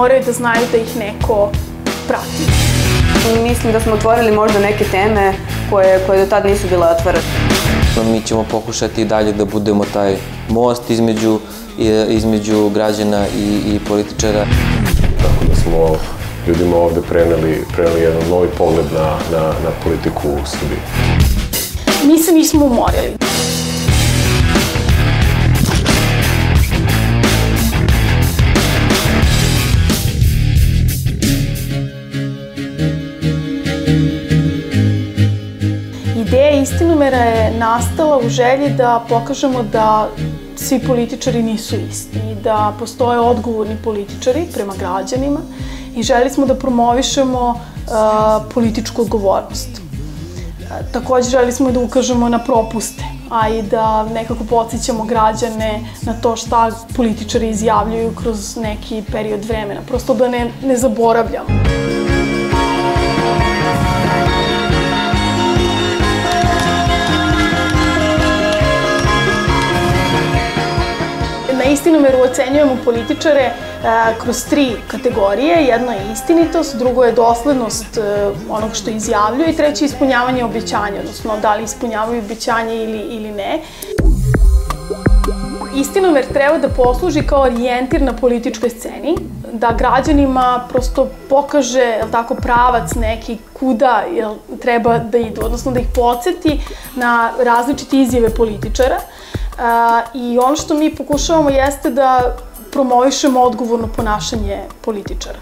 moraju da znaju da ih neko prati. Mislim da smo otvorili možda neke teme koje do tad nisu bile otvorene. Mi ćemo pokušati i dalje da budemo taj most između građana i političara. Tako da smo ljudima ovde preneli jedan novi pogled na politiku u Srbiji. Mi se nismo umorili. Ideja Istinomera je nastala u želji da pokažemo da svi političari nisu isti i da postoje odgovorni političari prema građanima i želi smo da promovišemo političku odgovornost. Takođe želi smo da ukažemo na propuste, a i da nekako podsjećamo građane na to šta političari izjavljuju kroz neki period vremena, prosto da ne zaboravljamo. Na Istinomeru ocenjujemo političare kroz 3 kategorije. Jedno je istinitost, drugo je doslednost onog što izjavljuju i treće je ispunjavanje obećanja, odnosno da li ispunjavaju obećanje ili ne. Istinomer treba da posluži kao orijentir na političkoj sceni, da građanima prosto pokaže pravac neki kuda treba da idu, odnosno da ih podsjeti na različite izjave političara. I ono što mi pokušavamo jeste da promovišemo odgovorno ponašanje političara.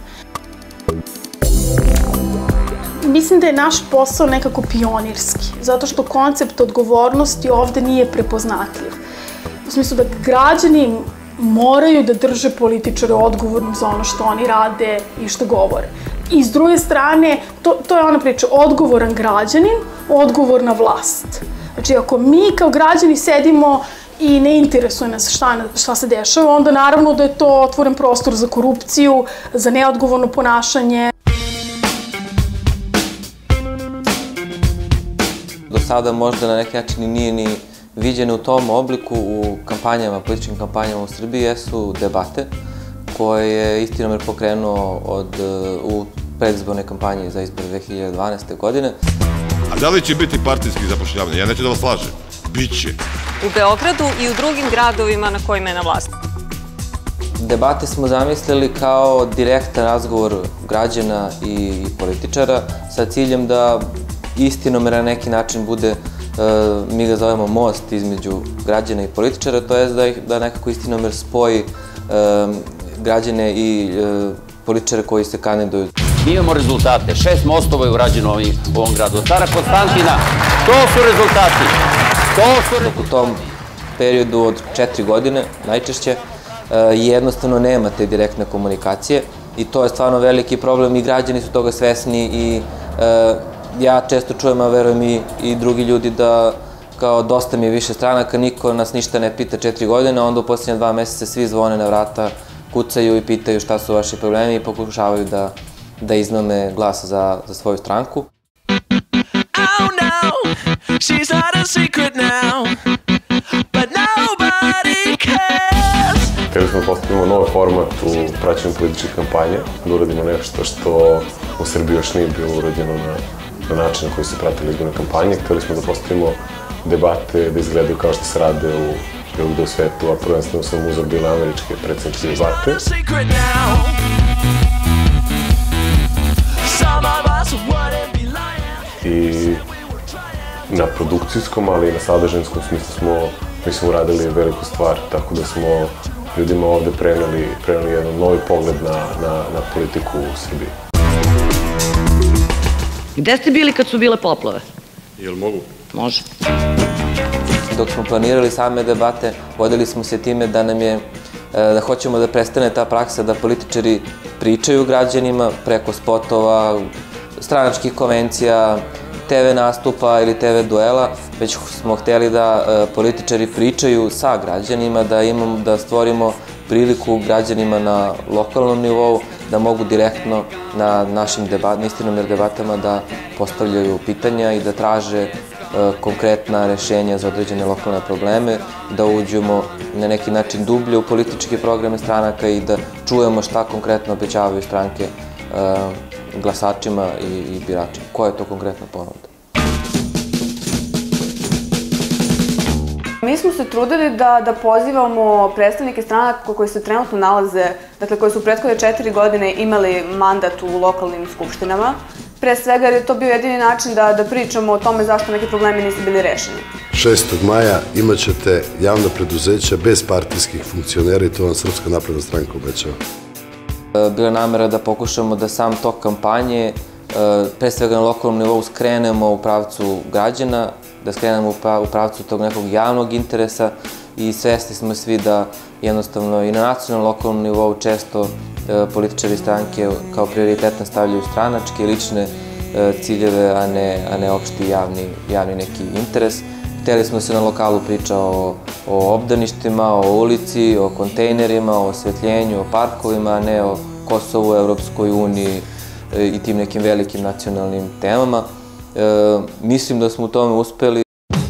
Mislim da je naš posao nekako pionirski, zato što koncept odgovornosti ovde nije prepoznatljiv. U smislu da građani moraju da drže političare odgovornim za ono što oni rade i što govore. I s druge strane, to je ona priča, odgovoran građanin, odgovorna vlast. Znači, ako mi kao građani sedimo i ne interesuje nas šta se dešava, onda naravno da je to otvoren prostor za korupciju, za neodgovorno ponašanje. Do sada možda na neki način nije ni viđeno u tom obliku u kampanjama, političkim kampanjama u Srbiji, jesu debate koje je Istinomer pokrenuo u predizbornoj kampanji za izbor 2012. godine. A da li će biti partijskih zapošljavanja? Ja neću da vas lažem. Biće. U Beogradu i u drugim gradovima na kojima je na vlasti. Debate smo zamislili kao direktan razgovor građana i političara sa ciljem da Istinomer na neki način bude, mi ga zovemo most između građana i političara, to je da nekako Istinomer spoji građane i političare koji se kandiduju. Mi imamo rezultate. 6 mostova je urađeno u ovom gradu. Stara Konstantina, to su rezultati. U tom periodu od 4 godine, najčešće, jednostavno nema te direktne komunikacije i to je stvarno veliki problem i građani su toga svesni i ja često čujem, a verujem i drugi ljudi da kao dosta mi je više stranaka, niko nas ništa ne pita 4 godine, onda u posljednje 2 meseca svi zvone na vrata, kucaju i pitaju šta su vaši problemi i pokušavaju da iznome glas za svoju stranku. Hteli smo da postavimo nov format u praćenju političkih kampanja, da uradimo nešto što u Srbiji još nije bilo urađeno na način na koji se pratili izborne kampanje. Hteli smo da postavimo debate da izgledaju kao što se rade u bilo gde u svetu, a prvenstveno sam uzor bile američke predsjedničke debate. I na produkcijskom, ali i na sadržajskom smislu smo uradili veliku stvar, tako da smo ljudima ovde preneli jedan novi pogled na politiku u Srbiji. Gde ste bili kad su bile poplave? Jel mogu? Može. Dok smo planirali same debate, vodili smo se time da hoćemo da prestane ta praksa da političari pričaju građanima preko spotova, stranačkih konvencija, TV nastupa ili TV duela, već smo hteli da političari pričaju sa građanima, da stvorimo priliku građanima na lokalnom nivou da mogu direktno na našim Istinomer debatama da postavljaju pitanja i da traže konkretna rešenja za određene lokalne probleme, da uđemo na neki način dublje u političke programe stranaka i da čujemo šta konkretno obećavaju stranke glasačima i biračima. Koja je to konkretna ponuda? Mi smo se trudili da pozivamo predstavnike stranaka koji se trenutno nalaze, dakle koji su u prethodne 4 godine imali mandat u lokalnim skupštinama. Pre svega jer je to bio jedini način da pričamo o tome zašto neki problemi nisu bili rešeni. 6. maja imat ćete javna preduzeća bez partijskih funkcionera i to vam Srpska napredna stranka obećava. Bila je namera da pokušamo da sam tok kampanje, pre svega na lokalnom nivou, skrenemo u pravcu građana, da skrenemo u pravcu tog nekog javnog interesa i svesni smo svi da jednostavno i na nacionalnom lokalnom nivou često političari stranke kao prioritetno stavljaju stranačke, lične ciljeve, a ne opšti javni neki interes. Hteli smo da se na lokalu priča o obdaništima, o ulici, o kontejnerima, o osvetljenju, o parkovima, a ne o Kosovu, Evropskoj uniji i tim nekim velikim nacionalnim temama. Mislim da smo u tome uspeli.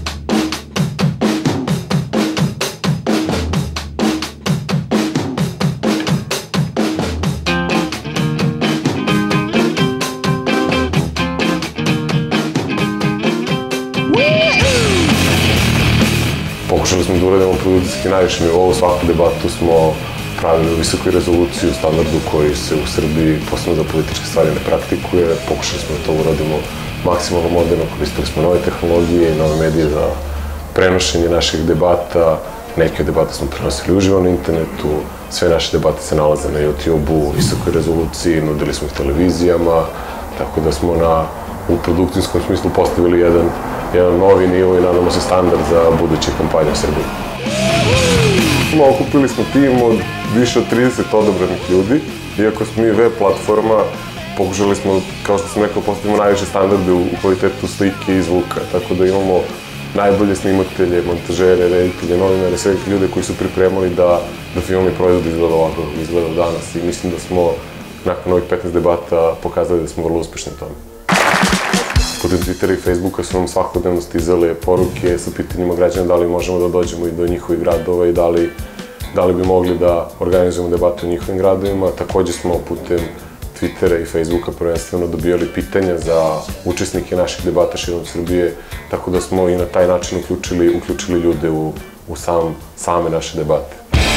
Pokušali smo da uradimo produkcijski najvišem nivou, svaku debatu smo pravili u visokoj rezoluciji, u standardu koji se u Srbiji, posebno za političke stvari, ne praktikuje. Pokušali smo da to uradimo maksimalno moderno, koristili smo nove tehnologije i nove medije za prenošenje naših debata. Neke debate smo prenosili uživo na internetu, sve naše debate se nalaze na YouTube-u u visokoj rezoluciji, nudili smo ih televizijama, tako da smo u produkcijskom smislu postavili jedan novi nivo i nadamo se standard za buduće kampanje u Srbiji. Okupili smo tim od više od 30 odabranih ljudi, iako smo mi web platforma, pokušali smo, kao što sam rekao, postavimo najviše standarde u kvalitetu slike i zvuka, tako da imamo najbolje snimatelje, montažere, reditelje, novinare, sve ljude koji su pripremali da finalni proizvod izgleda ovako, izgleda danas i mislim da smo nakon ovih 15 debata pokazali da smo vrlo uspešni u tome. Putem Twittera i Facebooka su nam svakodnevno stizale poruke sa pitanjima građana da li možemo da dođemo i do njihovih gradova i da li bi mogli da organizujemo debate u njihovim gradovima. Takođe smo putem Twittera i Facebooka prvenstveno dobijali pitanja za učesnike naših debata širom Srbije, tako da smo i na taj način uključili ljude u same naše debate.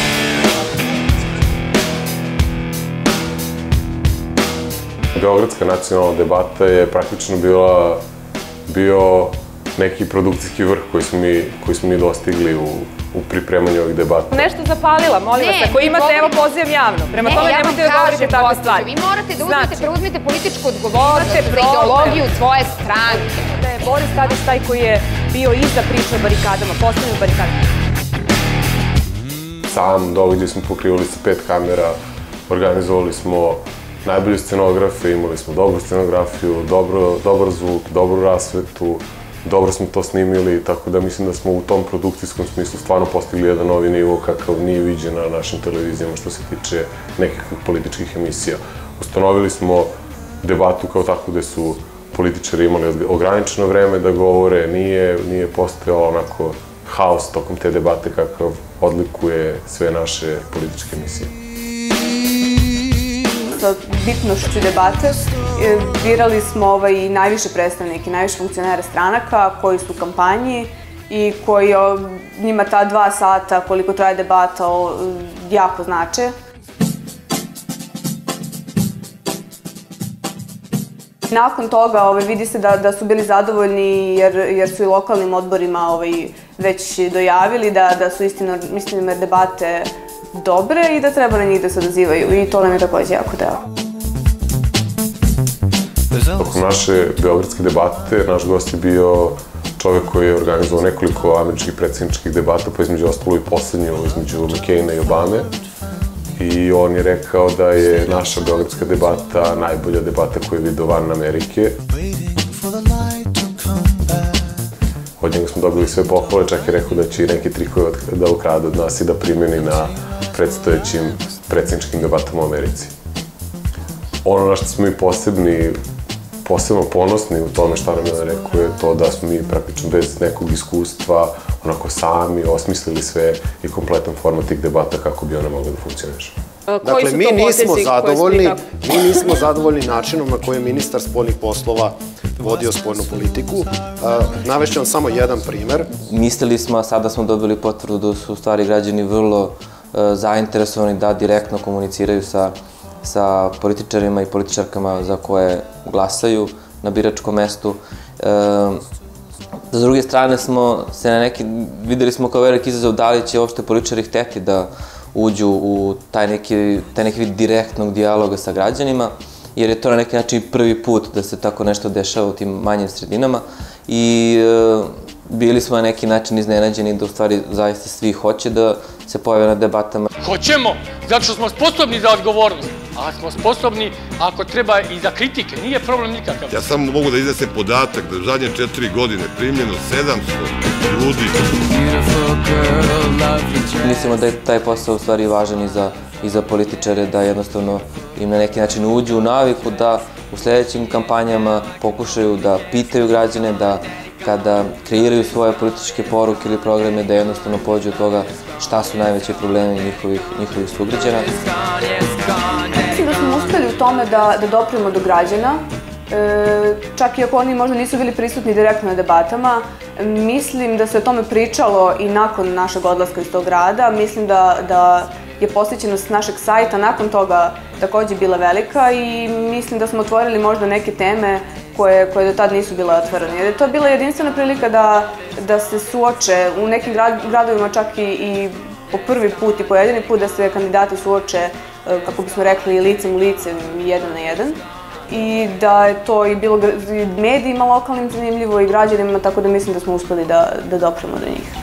Beogradska nacionalna debata je praktično bio neki produkcijski vrh koji smo mi dostigli u pripremanju ovih debata. Nešto zapalila, molim vas, ako imate, evo pozivam javno. Prema tome nemojte da govorite takve stvari. Vi morate da preuzmete političku odgovornost za ideologiju svoje stranke. Da je Boris Tadić taj koji je bio iza priče o barikadama, postavljaju barikadama. Sam događaj smo pokrivali sa 5 kamera, organizovali smo najbolje scenografe, imali smo dobru scenografiju, dobar zvuk, dobru rasvetu, dobro smo to snimili, tako da mislim da smo u tom produkcijskom smislu stvarno postigli jedan novi nivo kakav nije viđen na našim televizijama što se tiče nekakvih političkih emisija. Ustanovili smo debatu kao tako gde su političari imali ograničeno vreme da govore, nije postojao onako haos tokom te debate kakav odlikuje sve naše političke emisije. Sa bitnošću debate birali smo i najviše predstavnike, najviše funkcionere stranaka koji su u kampanji i koji njima ta 2 sata koliko traje debata jako znače. Nakon toga vidi se da su bili zadovoljni jer su i lokalnim odborima već dojavili da su Istinomer debate dobre i da treba na njih da se odazivaju i to nam je takođe jako deo. Tokom naše beogradske debate naš gost je bio čovek koji je organizovao nekoliko američkih predsjedničkih debata, pa između ostalo i poslednju između McCaina i Obame. I on je rekao da je naša beogradska debata najbolja debata koju je vidio van Amerike. Od njega smo dobili sve pohvale, čak je rekao da će i neki trikove da ukrade od nas i da primjeni na predstojećim predsjedničkim debatama u Americi. Ono na što smo mi posebno ponosni u tome šta nam je rekao je to da smo mi praktično bez nekog iskustva onako sami osmislili sve i kompletan format tih debata kako bi one mogle da funkcioniše. Dakle, mi nismo zadovoljni načinom na koji je ministar spoljnih poslova vodio spoljnu politiku. Navešću vam samo jedan primer. Mislili smo, a sada smo dobili potvrdu da su u stvari građani vrlo zainteresovani da direktno komuniciraju sa političarima i političarkama za koje glasaju na biračkom mestu. S druge strane videli smo kao veliki izazov da li će uopšte političari hteti da uđu u taj neki vid direktnog dijaloga sa građanima, jer je to na neki način prvi put da se tako nešto dešava u tim manjim sredinama i bili smo na neki način iznenađeni da u stvari zaista svi hoće da se pojave na debatama. Hoćemo, zato što smo sposobni za odgovornost, a smo sposobni ako treba i za kritike, nije problem nikakav. Ja samo mogu da iznesem podatak da u zadnje 4 godine primljeno 700 ljudi. Mislimo da je taj posao u stvari važan i za političare, da jednostavno im na neki način uđu u naviku da u sledećim kampanjama pokušaju da pitaju građane, da kada kreiraju svoje političke poruke ili programe, da jednostavno pođu od toga šta su najveće probleme njihovih sugrađana. Mislim da smo uspeli u tome da dopremo do građana, čak i ako oni možda nisu bili prisutni direktno na debatama. Mislim da se o tome pričalo i nakon našeg odlaska iz tog grada. Mislim da je posjećenost našeg sajta nakon toga takođe bila velika i mislim da smo otvorili možda neke teme koje do tad nisu bile otvorene. Jer je to bila jedinstvena prilika da se suoče u nekim gradovima čak i po prvi put i po jedini put da se kandidati suoče, kako bismo rekli, licem u lice, 1 na 1. I da je to i bilo medijima lokalnim zanimljivo i građanima, tako da mislim da smo uspeli da dopremo do njih.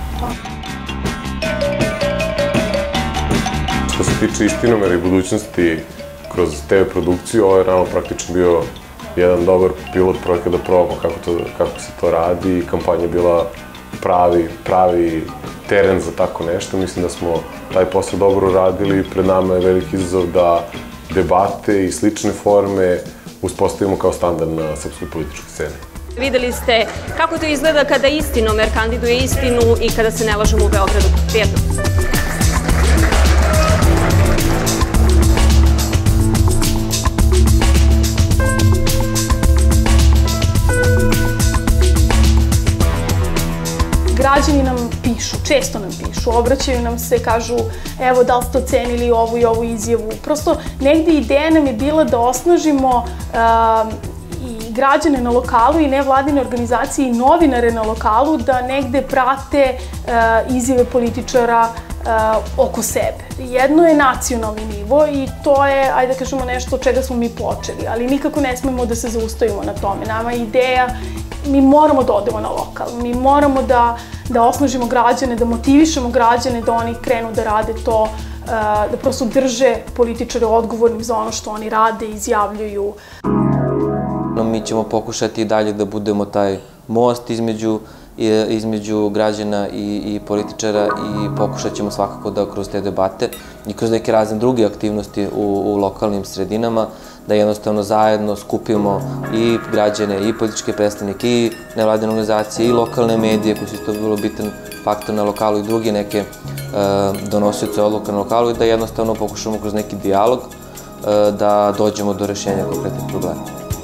Što se tiče Istinomera i budućnosti kroz TV produkciju, ovo je realno praktično bio jedan dobar pilot projekat da probamo kako se to radi i kampanja je bila pravi teren za tako nešto. Mislim da smo taj posao dobro radili i pred nama je veliki izazov da debate i slične forme uspostavimo kao standard na srpskoj političkoj sceni. Videli ste kako to izgleda kada Istinomer kandiduje istinu i kada se ne lažemo u Beogradu. Prijetno. Građani nam pišu, često nam pišu, obraćaju nam se, kažu evo da li ste ocenili ovu i ovu izjavu. Prosto negde ideja nam je bila da osnažimo i građane na lokalu i nevladine organizacije i novinare na lokalu da negde prate izjave političara oko sebe. Jedno je nacionalni nivo i to je, ajde da kažemo, nešto od čega smo mi počeli, ali nikako ne smemo da se zaustavimo na tome. Nama je ideja, mi moramo da odemo na lokal, mi moramo da osnažimo građane, da motivišemo građane da oni krenu da rade to, da prosto drže političare odgovornim za ono što oni rade i izjavljuju. Mi ćemo pokušati i dalje da budemo taj most između građana i političara i pokušat ćemo svakako da kroz te debate i kroz neke razne druge aktivnosti u lokalnim sredinama da jednostavno zajedno skupimo i građane, i političke predstavnike, i nevladine organizacije, i lokalne medije koji su isto vrlo bitan faktor na lokalu i druge neke donosioce odluka na lokalu i da jednostavno pokušamo kroz neki dijalog da dođemo do rešenja konkretnih problema.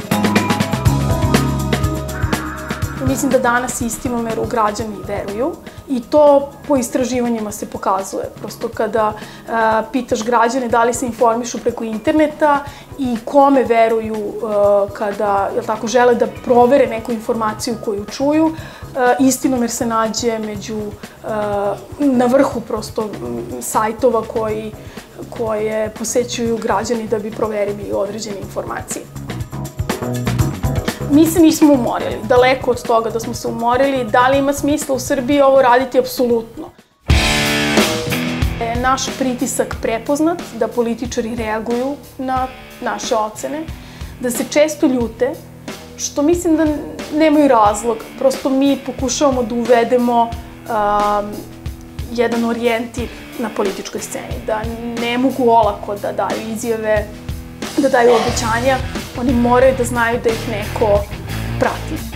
Mislim da danas Istinomeru građani veruju i to po istraživanjima se pokazuje. Prosto kada pitaš građane da li se informišu preko interneta i kome veruju kada žele da provere neku informaciju koju čuju, Istinomer se nađe na vrhu prosto sajtova koje posećuju građani da bi proverili određene informacije. Mi se nismo umorili, daleko od toga da smo se umorili. Da li ima smisla u Srbiji ovo raditi? Apsolutno. Naš pritisak prepoznat, da političari reaguju na naše ocene, da se često ljute, što mislim da nemaju razlog. Prosto mi pokušavamo da uvedemo jedan orijentir na političkoj sceni, da ne mogu olako da daju izjave, da daju obećanja, Oni moraju da znaju da ih neko prati.